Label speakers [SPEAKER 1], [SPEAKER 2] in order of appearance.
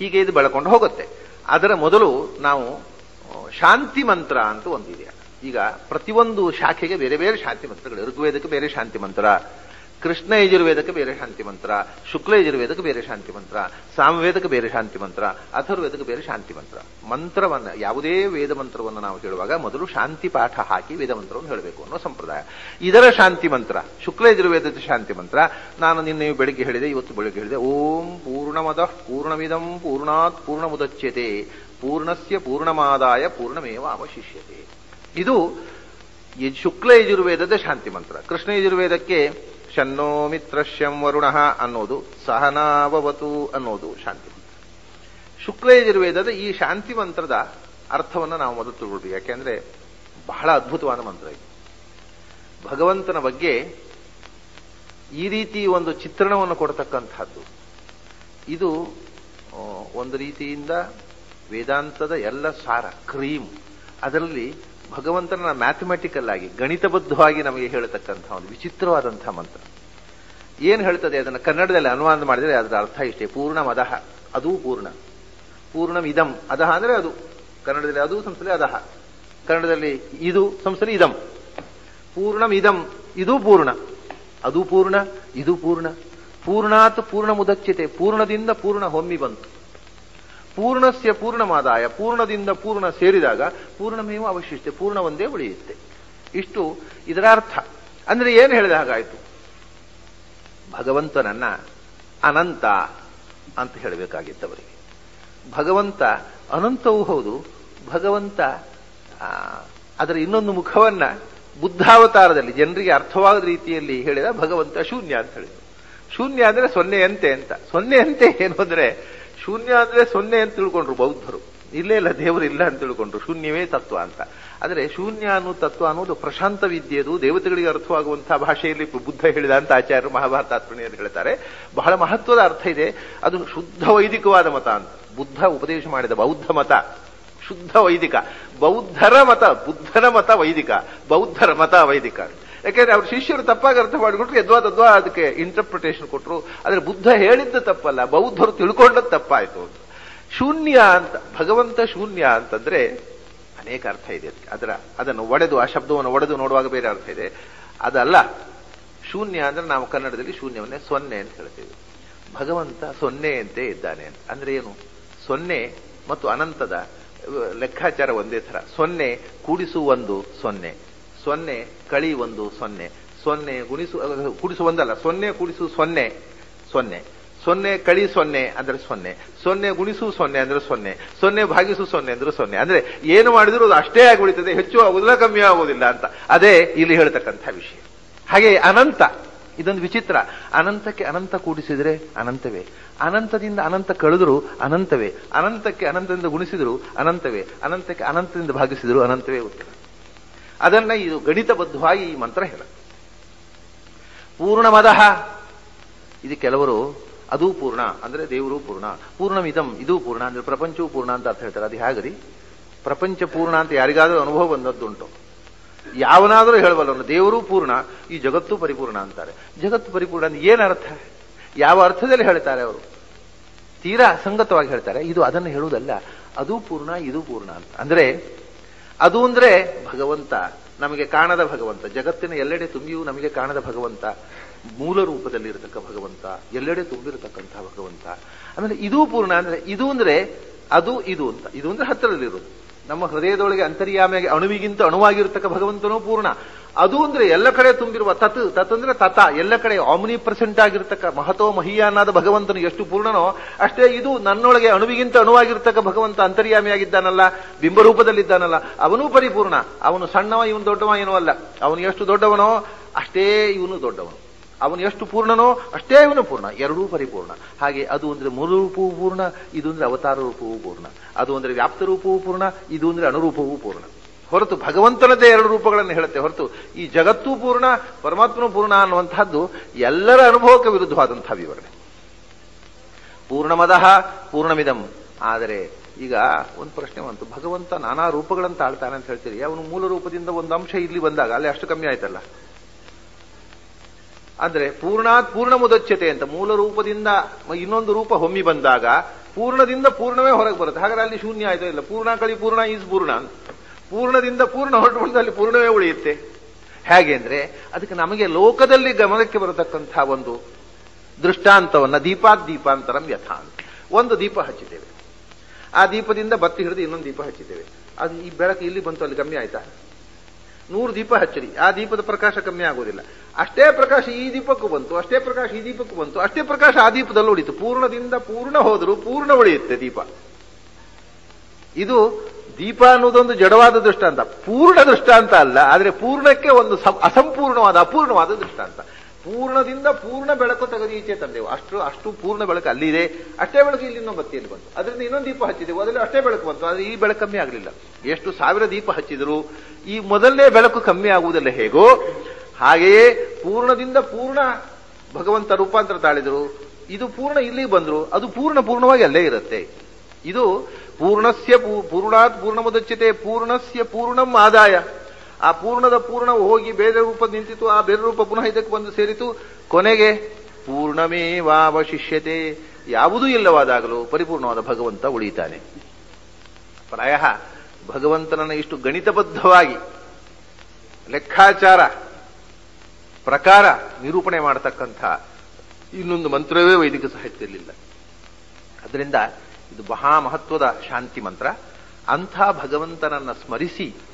[SPEAKER 1] ಹೀಗೆ ಇದು ಬೆಳ್ಕೊಂಡು ಹೋಗುತ್ತೆ. ಅದರ ಮೊದಲು ನಾವು ಶಾಂತಿ ಮಂತ್ರ ಅಂತ ಒಂದಿದೆ. ಈಗ ಪ್ರತಿಯೊಂದು ಶಾಖೆಗೆ ಬೇರೆ ಬೇರೆ ಶಾಂತಿ ಮಂತ್ರಗಳು. ಋಗ್ವೇದಕ್ಕೆ ಬೇರೆ ಶಾಂತಿ ಮಂತ್ರ, ಕೃಷ್ಣ ಯಜುರ್ವೇದಕ್ಕೆ ಬೇರೆ ಶಾಂತಿ ಮಂತ್ರ, ಶುಕ್ಲ ಯಜುರ್ವೇದಕ್ಕೆ ಬೇರೆ ಶಾಂತಿ ಮಂತ್ರ, ಸಾಮವೇದಕ್ಕೆ ಬೇರೆ ಶಾಂತಿ ಮಂತ್ರ, ಅಥರ್ವೇದಕ್ಕೆ ಬೇರೆ ಶಾಂತಿ ಮಂತ್ರ. ಮಂತ್ರವನ್ನ, ಯಾವುದೇ ವೇದ ಮಂತ್ರವನ್ನು ನಾವು ಹೇಳುವಾಗ ಮೊದಲು ಶಾಂತಿ ಪಾಠ ಹಾಕಿ ವೇದ ಮಂತ್ರವನ್ನು ಹೇಳಬೇಕು ಅನ್ನೋ ಸಂಪ್ರದಾಯ. ಇದರ ಶಾಂತಿ ಮಂತ್ರ, ಶುಕ್ಲ ಯಜುರ್ವೇದದ ಶಾಂತಿ ಮಂತ್ರ ನಾನು ನಿನ್ನೆ ಬೆಳಿಗ್ಗೆ ಹೇಳಿದೆ, ಇವತ್ತು ಬೆಳಿಗ್ಗೆ ಹೇಳಿದೆ. ಓಂ ಪೂರ್ಣಮದಃ ಪೂರ್ಣಮಿದಂ ಪೂರ್ಣಾತ್ ಪೂರ್ಣಮುದಚ್ಯತೆ ಪೂರ್ಣಸ್ಯ ಪೂರ್ಣಮಾದಾಯ ಪೂರ್ಣಮೇವ ಅವಶಿಷ್ಯತೆ. ಇದು ಶುಕ್ಲ ಯಜುರ್ವೇದದ ಶಾಂತಿ ಮಂತ್ರ. ಕೃಷ್ಣ ಯಜುರ್ವೇದಕ್ಕೆ ಶನ್ನೋ ಮಿತ್ರಶ್ಯಂ ವರುಣಃ ಅನ್ನೋದು, ಸಹನಾವವತು ಅನ್ನೋದು ಶಾಂತಿ ಮಂತ್ರ. ಶುಕ್ಲ ಯಜುರ್ವೇದದ ಈ ಶಾಂತಿ ಮಂತ್ರದ ಅರ್ಥವನ್ನು ನಾವು ಮೊದಲು ತಿಳ್ಕೊಳ್ತೀವಿ. ಯಾಕೆಂದ್ರೆ ಬಹಳ ಅದ್ಭುತವಾದ ಮಂತ್ರ ಇದು. ಭಗವಂತನ ಬಗ್ಗೆ ಈ ರೀತಿ ಒಂದು ಚಿತ್ರಣವನ್ನು ಕೊಡತಕ್ಕಂಥದ್ದು. ಇದು ಒಂದು ರೀತಿಯಿಂದ ವೇದಾಂತದ ಎಲ್ಲ ಸಾರ, ಕ್ರೀಮ್. ಅದರಲ್ಲಿ ಭಗವಂತನ ಮ್ಯಾಥಮೆಟಿಕಲ್ ಆಗಿ, ಗಣಿತಬದ್ಧವಾಗಿ ನಮಗೆ ಹೇಳತಕ್ಕಂತಹ ಒಂದು ವಿಚಿತ್ರವಾದಂತಹ ಮಂತ್ರ. ಏನ್ ಹೇಳ್ತದೆ ಅದನ್ನು ಕನ್ನಡದಲ್ಲಿ ಅನುವಾದ ಮಾಡಿದರೆ ಅದರ ಅರ್ಥ ಇಷ್ಟೇ: ಪೂರ್ಣಮದಃ, ಅದೂ ಪೂರ್ಣ. ಪೂರ್ಣಮಿದಂ, ಅದಹ ಅಂದ್ರೆ ಅದು, ಕನ್ನಡದಲ್ಲಿ ಅದು, ಸಂಸ್ಥೆ ಅದಹ, ಕನ್ನಡದಲ್ಲಿ ಇದು, ಸಂಸ್ಥೆ ಇದಂ. ಪೂರ್ಣಮಿದಂ, ಇದೂ ಪೂರ್ಣ, ಅದು ಪೂರ್ಣ, ಇದು ಪೂರ್ಣ. ಪೂರ್ಣಾತ್ ಪೂರ್ಣ ಮುದಚ್ಯತೆ, ಪೂರ್ಣದಿಂದ ಪೂರ್ಣ ಹೊಮ್ಮಿ ಬಂತು. ಪೂರ್ಣಸ್ಯ ಪೂರ್ಣಮಾದಾಯ, ಪೂರ್ಣದಿಂದ ಪೂರ್ಣ ಸೇರಿದಾಗ ಪೂರ್ಣಮೇವ ಅವಶಿಷ್ಟೆ, ಪೂರ್ಣ ಒಂದೇ ಉಳಿಯುತ್ತೆ. ಇಷ್ಟು ಇದರ ಅರ್ಥ. ಅಂದ್ರೆ ಏನು ಹೇಳಿದ ಹಾಗಾಯ್ತು? ಭಗವಂತನನ್ನ ಅನಂತ ಅಂತ ಹೇಳಬೇಕಾಗಿದ್ದವರಿಗೆ. ಭಗವಂತ ಅನಂತವೂ ಹೌದು. ಭಗವಂತ ಅದರ ಇನ್ನೊಂದು ಮುಖವನ್ನ ಬುದ್ಧಾವತಾರದಲ್ಲಿ ಜನರಿಗೆ ಅರ್ಥವಾದ ರೀತಿಯಲ್ಲಿ ಹೇಳಿದ ಭಗವಂತ ಶೂನ್ಯ ಅಂತ ಹೇಳಿದ್ರು. ಶೂನ್ಯ ಅಂದ್ರೆ ಸೊನ್ನೆಯಂತೆ ಅಂತ. ಸೊನ್ನೆಯಂತೆ ಏನು ಅಂದ್ರೆ, ಶೂನ್ಯ ಅಂದ್ರೆ ಸೊನ್ನೆ ಅಂತ ತಿಳ್ಕೊಂಡ್ರು ಬೌದ್ಧರು. ಇಲ್ಲೇ ಇಲ್ಲ, ದೇವರು ಇಲ್ಲ ಅಂತ ತಿಳ್ಕೊಂಡ್ರು. ಶೂನ್ಯವೇ ತತ್ವ ಅಂತ. ಆದರೆ ಶೂನ್ಯ ಅನ್ನೋ ತತ್ವ ಅನ್ನೋದು ಪ್ರಶಾಂತ ವಿದ್ಯೆದು, ದೇವತೆಗಳಿಗೆ ಅರ್ಥವಾಗುವಂತಹ ಭಾಷೆಯಲ್ಲಿ ಬುದ್ಧ ಹೇಳಿದ ಅಂತ ಆಚಾರ್ಯರು ಮಹಾಭಾರತ ತಾತ್ಪರ್ಯದಲ್ಲಿ ಹೇಳ್ತಾರೆ. ಬಹಳ ಮಹತ್ವದ ಅರ್ಥ ಇದೆ. ಅದು ಶುದ್ಧ ವೈದಿಕವಾದ ಮತ ಅಂತ. ಬುದ್ಧ ಉಪದೇಶ ಮಾಡಿದ ಬೌದ್ಧ ಮತ ಶುದ್ಧ ವೈದಿಕ. ಬೌದ್ಧರ ಮತ, ಬುದ್ಧನ ಮತ ವೈದಿಕ, ಬೌದ್ಧರ ಮತ ವೈದಿಕ. ಯಾಕೆಂದ್ರೆ ಅವ್ರ ಶಿಷ್ಯರು ತಪ್ಪಾಗಿ ಅರ್ಥ ಮಾಡಿಕೊಟ್ರು, ಯದ್ವಾ ಅದಕ್ಕೆ ಇಂಟರ್ಪ್ರಿಟೇಷನ್ ಕೊಟ್ಟರು. ಆದ್ರೆ ಬುದ್ಧ ಹೇಳಿದ್ದು ತಪ್ಪಲ್ಲ, ಬೌದ್ಧರು ತಿಳ್ಕೊಂಡದ್ದು ತಪ್ಪಾಯ್ತು ಅಂತ. ಶೂನ್ಯ ಅಂತ, ಭಗವಂತ ಶೂನ್ಯ ಅಂತಂದ್ರೆ ಅನೇಕ ಅರ್ಥ ಇದೆ ಅದನ್ನು ಒಡೆದು, ಆ ಶಬ್ದವನ್ನು ಒಡೆದು ನೋಡುವಾಗ ಬೇರೆ ಅರ್ಥ ಇದೆ. ಅದಲ್ಲ, ಶೂನ್ಯ ಅಂದ್ರೆ ನಾವು ಕನ್ನಡದಲ್ಲಿ ಶೂನ್ಯವನ್ನೇ ಸೊನ್ನೆ ಅಂತ ಹೇಳ್ತೇವೆ. ಭಗವಂತ ಸೊನ್ನೆಯಂತೆ ಇದ್ದಾನೆ ಅಂತ. ಅಂದ್ರೆ ಏನು? ಸೊನ್ನೆ ಮತ್ತು ಅನಂತದ ಲೆಕ್ಕಾಚಾರ ಒಂದೇ ತರ. ಸೊನ್ನೆ ಕೂಡಿಸು ಒಂದು ಸೊನ್ನೆ, ಸೊನ್ನೆ ಕಳಿ ಒಂದು ಸೊನ್ನೆ, ಸೊನ್ನೆ ಕೂಡಿಸು ಒಂದಲ್ಲ, ಸೊನ್ನೆ ಕೂಡಿಸು ಸೊನ್ನೆ ಸೊನ್ನೆ, ಸೊನ್ನೆ ಕಳಿ ಸೊನ್ನೆ ಅಂದ್ರೆ ಸೊನ್ನೆ, ಸೊನ್ನೆ ಗುಣಿಸು ಸೊನ್ನೆ ಅಂದ್ರೆ ಸೊನ್ನೆ, ಸೊನ್ನೆ ಭಾಗಿಸು ಸೊನ್ನೆ ಅಂದ್ರೆ ಸೊನ್ನೆ. ಅಂದ್ರೆ ಏನು ಮಾಡಿದ್ರು ಅದು ಅಷ್ಟೇ ಆಗಿ ಉಳಿತದೆ, ಹೆಚ್ಚು ಆಗುದಿಲ್ಲ, ಕಮ್ಮಿ ಆಗುವುದಿಲ್ಲ ಅಂತ. ಅದೇ ಇಲ್ಲಿ ಹೇಳ್ತಕ್ಕಂಥ ವಿಷಯ. ಹಾಗೆ ಅನಂತ, ಇದೊಂದು ವಿಚಿತ್ರ. ಅನಂತಕ್ಕೆ ಅನಂತ ಕೂಡಿಸಿದ್ರೆ ಅನಂತವೇ, ಅನಂತದಿಂದ ಅನಂತ ಕಳೆದ್ರು ಅನಂತವೇ, ಅನಂತಕ್ಕೆ ಅನಂತದಿಂದ ಗುಣಿಸಿದ್ರು ಅನಂತವೇ, ಅನಂತಕ್ಕೆ ಅನಂತದಿಂದ ಭಾಗಿಸಿದ್ರು ಅನಂತವೇ ಉತ್ತರ. ಅದನ್ನ ಇದು ಗಣಿತಬದ್ಧವಾಗಿ ಈ ಮಂತ್ರ ಹೇಳ. ಪೂರ್ಣಮದಃ, ಇದು ಕೆಲವರು ಅದೂ ಪೂರ್ಣ ಅಂದ್ರೆ ದೇವರು ಪೂರ್ಣ, ಪೂರ್ಣಮಿದಂ ಇದೂ ಪೂರ್ಣ ಅಂದ್ರೆ ಪ್ರಪಂಚವೂ ಪೂರ್ಣ ಅಂತ ಅರ್ಥ ಹೇಳ್ತಾರೆ. ಅದು ಹೇಗರಿ? ಪ್ರಪಂಚ ಪೂರ್ಣ ಅಂತ ಯಾರಿಗಾದ್ರೂ ಅನುಭವ ಬಂದದ್ದುಂಟು? ಯಾವನಾದರೂ ಹೇಳಬಲ್ಲವನು ದೇವರು ಪೂರ್ಣ, ಈ ಜಗತ್ತು ಪರಿಪೂರ್ಣ ಅಂತಾರೆ. ಜಗತ್ತು ಪರಿಪೂರ್ಣ ಅಂದ್ರೆ ಏನರ್ಥ? ಯಾವ ಅರ್ಥದಲ್ಲಿ ಹೇಳ್ತಾರೆ ಅವರು? ತೀರಾ ಅಸಂಗತವಾಗಿ ಹೇಳ್ತಾರೆ. ಇದು ಅದನ್ನು ಹೇಳುವುದಲ್ಲ, ಅದೂ ಪೂರ್ಣ ಇದೂ ಪೂರ್ಣ ಅಂತ. ಅಂದ್ರೆ ಅದು ಅಂದ್ರೆ ಭಗವಂತ, ನಮಗೆ ಕಾಣದ ಭಗವಂತ, ಜಗತ್ತಿನ ಎಲ್ಲೆಡೆ ತುಂಬಿಯೂ ನಮಗೆ ಕಾಣದ ಭಗವಂತ, ಮೂಲ ರೂಪದಲ್ಲಿ ಇರತಕ್ಕ ಭಗವಂತ, ಎಲ್ಲೆಡೆ ತುಂಬಿರತಕ್ಕಂತಹ ಭಗವಂತ. ಆಮೇಲೆ ಇದೂ ಪೂರ್ಣ ಅಂದ್ರೆ, ಇದು ಅಂದ್ರೆ ಅದು ಇದು ಅಂತ. ಇದು ಅಂದ್ರೆ ಹತ್ತಿರದಲ್ಲಿರೋದು, ನಮ್ಮ ಹೃದಯದೊಳಗೆ ಅಂತರ್ಯಾಮಿಯಾಗಿ ಅಣುವಿಗಿಂತ ಅಣುವಾಗಿರತಕ್ಕ ಭಗವಂತನೂ ಪೂರ್ಣ. ಅದು ಅಂದ್ರೆ ಎಲ್ಲ ಕಡೆ ತುಂಬಿರುವ ತತ್, ತತ್ ಅಂದ್ರೆ ತತ, ಎಲ್ಲ ಕಡೆ ಆಮ್ನಿ ಪ್ರೆಸೆಂಟ್ ಆಗಿರ್ತಕ್ಕ ಮಹತೋ ಮಹೀಯಾನಾದ ಭಗವಂತನು ಎಷ್ಟು ಪೂರ್ಣನೋ ಅಷ್ಟೇ ಇದು ನನ್ನೊಳಗೆ ಅಣುವಿಗಿಂತ ಅಣುವಾಗಿರ್ತಕ್ಕ ಭಗವಂತ ಅಂತರ್ಯಾಮಿಯಾಗಿದ್ದಾನಲ್ಲ, ಬಿಂಬರೂಪದಲ್ಲಿದ್ದಾನಲ್ಲ, ಅವನೂ ಪರಿಪೂರ್ಣ. ಅವನು ಸಣ್ಣವ, ಇವನು ದೊಡ್ಡವ ಏನೋ ಅಲ್ಲ. ಅವನು ಎಷ್ಟು ದೊಡ್ಡವನೋ ಅಷ್ಟೇ ಇವನು ದೊಡ್ಡವನು, ಅವನು ಎಷ್ಟು ಪೂರ್ಣನೋ ಅಷ್ಟೇ ಇವನು ಪೂರ್ಣ, ಎರಡೂ ಪರಿಪೂರ್ಣ. ಹಾಗೆ ಅದು ಅಂದ್ರೆ ಮೂಲ ರೂಪವೂ ಪೂರ್ಣ, ಇದು ಅಂದ್ರೆ ಅವತಾರ ರೂಪವೂ ಪೂರ್ಣ. ಅದು ಅಂದ್ರೆ ವ್ಯಾಪ್ತ ರೂಪವೂ ಪೂರ್ಣ, ಇದು ಅಂದ್ರೆ ಅನುರೂಪವೂ ಪೂರ್ಣ. ಹೊರತು ಭಗವಂತನದೇ ಎರಡು ರೂಪಗಳನ್ನು ಹೇಳುತ್ತೆ ಹೊರತು ಈ ಜಗತ್ತೂ ಪೂರ್ಣ ಪರಮಾತ್ಮನೂ ಪೂರ್ಣ ಅನ್ನುವಂತಹದ್ದು ಎಲ್ಲರ ಅನುಭವಕ್ಕೆ ವಿರುದ್ಧವಾದಂತಹ ವಿವರಣೆ. ಪೂರ್ಣಮದಃ ಪೂರ್ಣಮಿದಂ. ಆದರೆ ಈಗ ಒಂದು ಪ್ರಶ್ನೆ ಬಂತು, ಭಗವಂತ ನಾನಾ ರೂಪಗಳನ್ನು ತಾಳ್ತಾನೆ ಅಂತ ಹೇಳ್ತೀರಿ, ಅವನು ಮೂಲ ರೂಪದಿಂದ ಒಂದು ಅಂಶ ಇಲ್ಲಿ ಬಂದಾಗ ಅಲ್ಲಿ ಅಷ್ಟು ಕಮ್ಮಿ ಆಯ್ತಲ್ಲ. ಅಂದ್ರೆ ಪೂರ್ಣಾತ್ ಪೂರ್ಣ ಮುದಚ್ಯತೆ ಅಂತ ಮೂಲ ರೂಪದಿಂದ ಇನ್ನೊಂದು ರೂಪ ಹೊಮ್ಮಿ ಬಂದಾಗ ಪೂರ್ಣದಿಂದ ಪೂರ್ಣವೇ ಹೊರಗೆ ಬರುತ್ತೆ. ಹಾಗಾದ್ರೆ ಅಲ್ಲಿ ಶೂನ್ಯ ಆಯ್ತೋ ಇಲ್ಲ, ಪೂರ್ಣ ಕಳಿ ಪೂರ್ಣ ಈಸ್ ಪೂರ್ಣ ಅಂತ. ಪೂರ್ಣದಿಂದ ಪೂರ್ಣ ಹೊರಟುಕೊಂಡು ಅಲ್ಲಿ ಪೂರ್ಣವೇ ಉಳಿಯುತ್ತೆ. ಹೇಗೆ ಅಂದ್ರೆ ಅದಕ್ಕೆ ನಮಗೆ ಲೋಕದಲ್ಲಿ ಗಮನಕ್ಕೆ ಬರತಕ್ಕಂಥ ಒಂದು ದೃಷ್ಟಾಂತವನ್ನ ದೀಪಾಂತರಂ ಯಥಾ ಅಂತ. ಒಂದು ದೀಪ ಹಚ್ಚಿದ್ದೇವೆ, ಆ ದೀಪದಿಂದ ಬತ್ತಿ ಹಿಡಿದು ಇನ್ನೊಂದು ದೀಪ ಹಚ್ಚಿದ್ದೇವೆ. ಅದು ಈ ಬೆಳಕು ಇಲ್ಲಿ ಬಂತು, ಅಲ್ಲಿ ಕಮ್ಮಿ ಆಯ್ತಾ? 100 ದೀಪ ಹಚ್ಚಿರಿ, ಆ ದೀಪದ ಪ್ರಕಾಶ ಕಮ್ಮಿ ಆಗೋದಿಲ್ಲ. ಅಷ್ಟೇ ಪ್ರಕಾಶ ಈ ದೀಪಕ್ಕೂ ಬಂತು, ಅಷ್ಟೇ ಪ್ರಕಾಶ ಈ ದೀಪಕ್ಕೂ ಬಂತು, ಅಷ್ಟೇ ಪ್ರಕಾಶ ಆ ದೀಪದಲ್ಲಿ ಉಳಿತು. ಪೂರ್ಣದಿಂದ ಪೂರ್ಣ ಹೋದರೂ ಪೂರ್ಣ ಉಳಿಯುತ್ತೆ ದೀಪ. ಇದು ದೀಪ ಅನ್ನೋದೊಂದು ಜಡವಾದ ದೃಷ್ಟಾಂತ, ಪೂರ್ಣ ದೃಷ್ಟಾಂತ ಅಲ್ಲ. ಆದರೆ ಪೂರ್ಣಕ್ಕೆ ಒಂದು ಅಸಂಪೂರ್ಣವಾದ ಅಪೂರ್ಣವಾದ ದೃಷ್ಟಾಂತ. ಪೂರ್ಣದಿಂದ ಪೂರ್ಣ ಬೆಳಕು ತೆಗೆದು ಈಚೆ ತಂದೆವು, ಅಷ್ಟು ಪೂರ್ಣ ಬೆಳಕು ಅಲ್ಲಿದೆ. ಅಷ್ಟೇ ಬೆಳಕು ಇಲ್ಲಿ ಇನ್ನೊಂದು ಬತ್ತಿಯಲ್ಲಿ ಬಂತು, ಅದರಿಂದ ಇನ್ನೊಂದು ದೀಪ ಹಚ್ಚಿದೆವು, ಅದರಲ್ಲಿ ಅಷ್ಟೇ ಬೆಳಕು ಬಂತು. ಆದರೆ ಈ ಬೆಳಕು ಕಮ್ಮಿ ಆಗಲಿಲ್ಲ. ಎಷ್ಟು 1000 ದೀಪ ಹಚ್ಚಿದ್ರು ಈ ಮೊದಲನೇ ಬೆಳಕು ಕಮ್ಮಿ ಆಗುವುದಿಲ್ಲ ಹೇಗೋ ಹಾಗೆಯೇ ಪೂರ್ಣದಿಂದ ಪೂರ್ಣ ಭಗವಂತ ರೂಪಾಂತರ ತಾಳಿದರು. ಇದು ಪೂರ್ಣ ಇಲ್ಲಿ ಬಂದ್ರು, ಅದು ಪೂರ್ಣವಾಗಿ ಅಲ್ಲೇ ಇರುತ್ತೆ. ಇದು ಪೂರ್ಣಸ್ಯ ಪೂರ್ಣಾತ್ ಪೂರ್ಣಮುದಚ್ಯತೆ ಪೂರ್ಣಸ್ಯ ಪೂರ್ಣಂ ಆದಾಯ. ಆ ಪೂರ್ಣದ ಪೂರ್ಣವು ಹೋಗಿ ಬೇರೆ ರೂಪ ನಿಂತಿತು, ಆ ಬೇರೆ ರೂಪ ಪುನಃ ಇದಕ್ಕೆ ಬಂದು ಸೇರಿತು. ಕೊನೆಗೆ ಪೂರ್ಣಮೇವಾವಶಿಷ್ಯತೆ, ಯಾವುದೂ ಇಲ್ಲವಾದಾಗಲೂ ಪರಿಪೂರ್ಣವಾದ ಭಗವಂತ ಉಳಿತಾನೆ. ಪ್ರಾಯ ಭಗವಂತನನ್ನು ಇಷ್ಟು ಗಣಿತಬದ್ಧವಾಗಿ ಲೆಕ್ಕಾಚಾರ ಪ್ರಕಾರ ನಿರೂಪಣೆ ಮಾಡತಕ್ಕಂಥ ಇನ್ನೊಂದು ಮಂತ್ರವೇ ವೈದಿಕ ಸಾಹಿತ್ಯದಲ್ಲಿಲ್ಲ. ಅದರಿಂದ ಇದು ಮಹಾ ಮಹತ್ವದ ಶಾಂತಿ ಮಂತ್ರ. ಅಂಥ ಭಗವಂತನನ್ನ ಸ್ಮರಿಸಿ